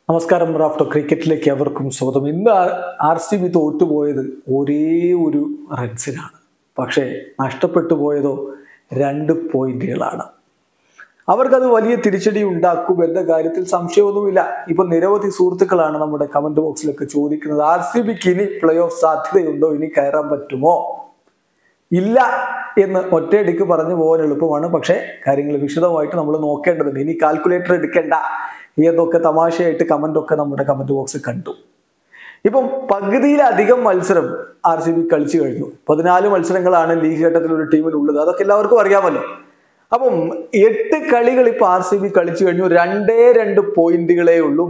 നമസ്കാരം റാഫ്റ്റോ ക്രിക്കറ്റിലേക്ക് അവർക്കും സ്വാഗതം. ഇന്ന് RCB തോറ്റുപോയത് ഒരേ ഒരു റൺസിനാണ്. പക്ഷേ നഷ്ടപ്പെട്ടു പോയതോ 2 പോയിന്റുകളാണ്. അവർക്കത് വലിയ തിരിച്ചടി ഉണ്ടാക്കും എന്ന കാര്യത്തിൽ സംശയമൊന്നുമില്ല. ഇപ്പൊ നിരവധി സുഹൃത്തുക്കളാണ് നമ്മുടെ കമന്റ് ബോക്സിലൊക്കെ ചോദിക്കുന്നത്, RCBക്ക് ഇനി പ്ലേ ഓഫ് സാധ്യതയുണ്ടോ, ഇനി കയറാൻ പറ്റുമോ? ഇല്ല എന്ന് ഒറ്റയടിക്ക് പറഞ്ഞു പോകാൻ എളുപ്പമാണ്. പക്ഷേ കാര്യങ്ങൾ വിശദമായിട്ട് നമ്മൾ നോക്കേണ്ടതുണ്ട്. ഇനി കാൽക്കുലേറ്റർ എടുക്കേണ്ട എന്നൊക്കെ തമാശയായിട്ട് കമന്റ് നമ്മുടെ കമന്റ് ബോക്സിൽ കണ്ടു. ഇപ്പം പകുതിയിലധികം മത്സരം RCB കളിച്ചു കഴിഞ്ഞു. 14 മത്സരങ്ങളാണ് ലീഗ് ഘട്ടത്തിൽ ഒരു ടീമിനുള്ളത്. അതൊക്കെ എല്ലാവർക്കും അറിയാമല്ലോ. അപ്പം 8 കളികൾ ഇപ്പൊ RCB കളിച്ചു കഴിഞ്ഞു. 2 പോയിന്റുകളേ ഉള്ളൂ.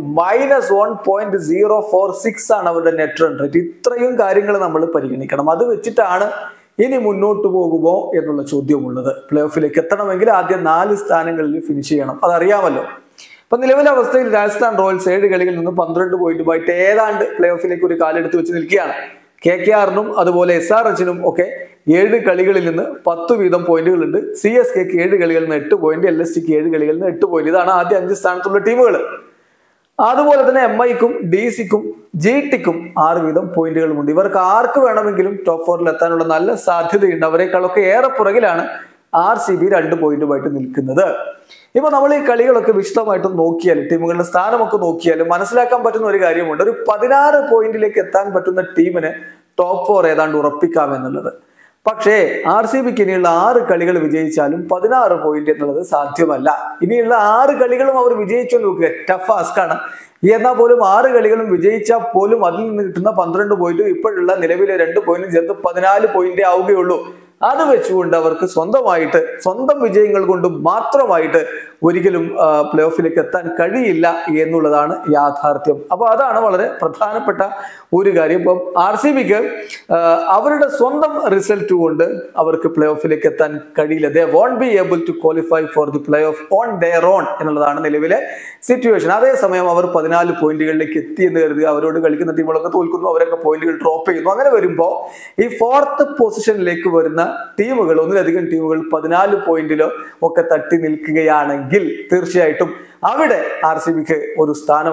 -1.046 ആണ് അവരുടെ നെറ്റ് റൺ റേറ്റ്. ഇത്രയും കാര്യങ്ങൾ നമ്മൾ പരിഗണിക്കണം. അത് വെച്ചിട്ടാണ് ഇനി മുന്നോട്ട് പോകുമോ എന്നുള്ള ചോദ്യമുള്ളത്. പ്ലേ ഓഫിലേക്ക് എത്തണമെങ്കിൽ ആദ്യം 4 സ്ഥാനങ്ങളിൽ ഫിനിഷ് ചെയ്യണം. അതറിയാമല്ലോ. ഇപ്പൊ നിലവിലെ അവസ്ഥയിൽ രാജസ്ഥാൻ റോയൽസ് 7 കളികളിൽ നിന്ന് 12 പോയിന്റുമായിട്ട് ഏതാണ്ട് പ്ലേ ഓഫിലേക്ക് ഒരു കാലെടുത്ത് വെച്ച് നിൽക്കുകയാണ്. KKRനും അതുപോലെ SRHനും ഒക്കെ 7 കളികളിൽ നിന്ന് 10 വീതം പോയിന്റുകളുണ്ട്. CSKക്ക് 7 കളികളിൽ നിന്ന് 8 പോയിന്റ്, LSGക്ക് 7 കളികളിൽ നിന്ന് 8 പോയിന്റ്. ഇതാണ് ആദ്യ 5 സ്ഥാനത്തുള്ള ടീമുകൾ. അതുപോലെ തന്നെ MIക്കും DCക്കും GTക്കും 6 വീതം പോയിന്റുകളുമുണ്ട്. ഇവർക്ക് ആർക്ക് വേണമെങ്കിലും ടോപ്പ് 4 എത്താനുള്ള നല്ല സാധ്യതയുണ്ട്. അവരെക്കാളൊക്കെ ഏറെ പുറകിലാണ് RCB 2 പോയിന്റുമായിട്ട് നിൽക്കുന്നത്. ഇപ്പൊ നമ്മൾ ഈ കളികളൊക്കെ വിശദമായിട്ട് നോക്കിയാൽ, ടീമുകളുടെ സ്ഥാനമൊക്കെ നോക്കിയാൽ മനസ്സിലാക്കാൻ പറ്റുന്ന ഒരു കാര്യമുണ്ട്. ഒരു 16 പോയിന്റിലേക്ക് എത്താൻ പറ്റുന്ന ടീമിന് ടോപ്പ് 4 ഏതാണ്ട് ഉറപ്പിക്കാം എന്നുള്ളത്. പക്ഷേ RCBക്ക് ഇനിയുള്ള 6 കളികൾ വിജയിച്ചാലും 16 പോയിന്റ് എന്നുള്ളത് സാധ്യമല്ല. ഇനിയുള്ള 6 കളികളും അവർ വിജയിച്ചു നോക്കുക, ടഫ് ആസ്കാണ്. എന്നാൽ പോലും 6 കളികളും വിജയിച്ചാൽ പോലും അതിൽ നിന്ന് കിട്ടുന്ന 12 പോയിന്റും ഇപ്പോഴുള്ള നിലവിലെ 2 പോയിന്റും ചേർത്ത് 14 പോയിന്റേ ആവുകയുള്ളൂ. അത് വെച്ചുകൊണ്ട് അവർക്ക് സ്വന്തം വിജയങ്ങൾ കൊണ്ട് മാത്രമായിട്ട് ഒരിക്കലും പ്ലേ ഓഫിലേക്ക് എത്താൻ കഴിയില്ല എന്നുള്ളതാണ് യാഥാർത്ഥ്യം. അപ്പൊ അതാണ് വളരെ പ്രധാനപ്പെട്ട ഒരു കാര്യം. ഇപ്പം RCBക്ക് അവരുടെ സ്വന്തം റിസൾട്ട് കൊണ്ട് അവർക്ക് പ്ലേ ഓഫിലേക്ക് എത്താൻ കഴിയില്ല. They won't be able to qualify for the playoff on their own എന്നുള്ളതാണ് നിലവിലെ സിറ്റുവേഷൻ. അതേസമയം അവർ 14 പോയിന്റുകളിലേക്ക് എത്തി എന്ന് കരുതുക, അവരോട് കളിക്കുന്ന ടീമുകളൊക്കെ തോൽക്കുന്നു, അവരൊക്കെ പോയിന്റുകൾ ഡ്രോപ്പ് ചെയ്യുന്നു. അങ്ങനെ വരുമ്പോൾ ഈ 4th പൊസിഷനിലേക്ക് വരുന്ന ടീമുകൾ, ഒന്നിലധികം ടീമുകൾ 14 പോയിന്റിലോ ഒക്കെ തട്ടി നിൽക്കുകയാണെങ്കിൽ തീർച്ചയായിട്ടും അവിടെ RCBക്ക് ഒരു സ്ഥാനം,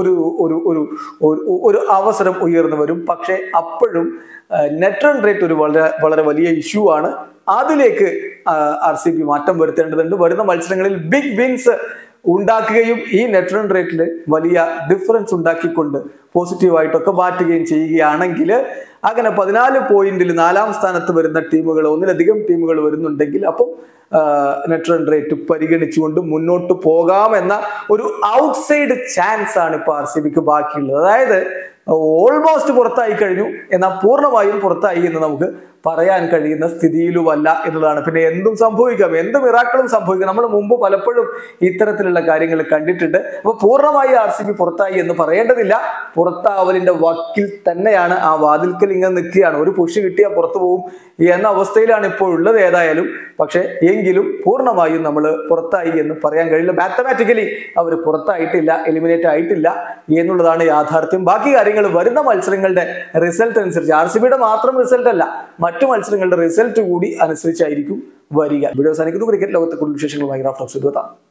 ഒരു അവസരം ഉയർന്നു വരും. പക്ഷെ അപ്പോഴും നെറ്റ് റൺ റേറ്റ് ഒരു വളരെ വലിയ ഇഷ്യൂ ആണ്. അതിലേക്ക് RCB മാറ്റം വരുത്തേണ്ടതുണ്ട്. വരുന്ന മത്സരങ്ങളിൽ ബിഗ് വിൻസ് ഉണ്ടാക്കുകയും ഈ നെറ്റ് റൺ റേറ്റിൽ വലിയ ഡിഫറൻസ് ഉണ്ടാക്കിക്കൊണ്ട് പോസിറ്റീവായിട്ടൊക്കെ മാറ്റുകയും ചെയ്യുകയാണെങ്കിൽ, അങ്ങനെ 14 പോയിന്റിൽ 4ാം സ്ഥാനത്ത് വരുന്ന ടീമുകൾ, ഒന്നിലധികം ടീമുകൾ വരുന്നുണ്ടെങ്കിൽ അപ്പം നെറ്റ് റൺ റേറ്റ് പരിഗണിച്ചുകൊണ്ട് മുന്നോട്ട് പോകാമെന്ന ഒരു ഔട്ട്സൈഡ് ചാൻസ് ആണ് ഇപ്പൊ RCBക്ക് ബാക്കിയുള്ളത്. അതായത് ഓൾമോസ്റ്റ് പുറത്തായി കഴിഞ്ഞു, എന്നാൽ പൂർണ്ണമായും പുറത്തായി എന്ന് നമുക്ക് പറയാൻ കഴിയുന്ന സ്ഥിതിയിലുമല്ല എന്നുള്ളതാണ്. പിന്നെ എന്തും സംഭവിക്കാം, എന്ത് മിറാക്കിളും സംഭവിക്കാം. നമ്മൾ മുമ്പ് പലപ്പോഴും ഇത്തരത്തിലുള്ള കാര്യങ്ങൾ കണ്ടിട്ടുണ്ട്. അപ്പൊ പൂർണ്ണമായി RCB പുറത്തായി എന്ന് പറയേണ്ടതില്ല. പുറത്താവലിന്റെ വക്കിൽ തന്നെയാണ്, ആ വാതിൽക്കൽ ഇങ്ങനെ നിൽക്കുകയാണ്. ഒരു പുഷ് കിട്ടിയാൽ പുറത്തു പോകും എന്ന അവസ്ഥയിലാണ് ഇപ്പോൾ ഉള്ളത് ഏതായാലും. പക്ഷെ എങ്കിലും പൂർണ്ണമായും നമ്മൾ പുറത്തായി എന്ന് പറയാൻ കഴിയില്ല. മാത്തമാറ്റിക്കലി അവർ പുറത്തായിട്ടില്ല, എലിമിനേറ്റ് ആയിട്ടില്ല എന്നുള്ളതാണ് യാഥാർത്ഥ്യം. ബാക്കി കാര്യങ്ങൾ വരുന്ന മത്സരങ്ങളുടെ റിസൾട്ട് അനുസരിച്ച്, RCBയുടെ മാത്രം റിസൾട്ട് അല്ല, മറ്റു മത്സരങ്ങളുടെ റിസൾട്ട് കൂടി അനുസരിച്ചായിരിക്കും വരിക. വീഡിയോ അവസാനിക്കുന്നു. ക്രിക്കറ്റ് ലോകത്തെ കൂടുതൽ വിശേഷങ്ങളുമായി റാഫ്റ്റോ.